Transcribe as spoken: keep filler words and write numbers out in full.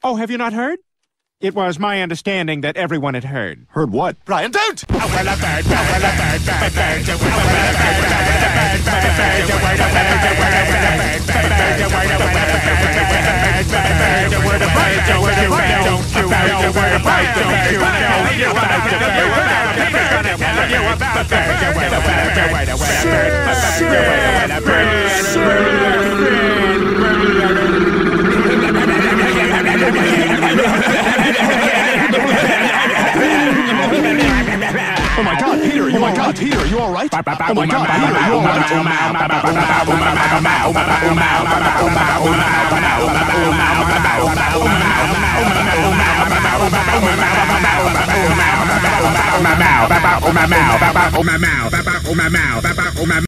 Oh, have you not heard? It was my understanding that everyone had heard. Heard what? Brian, don't! Oh my God, Peter! Oh my God, Peter! Are you all right? Oh my God, Peter! Are you all right? Oh my mouth, oh my mouth, oh my mouth, oh my mouth, oh my mouth, oh my mouth.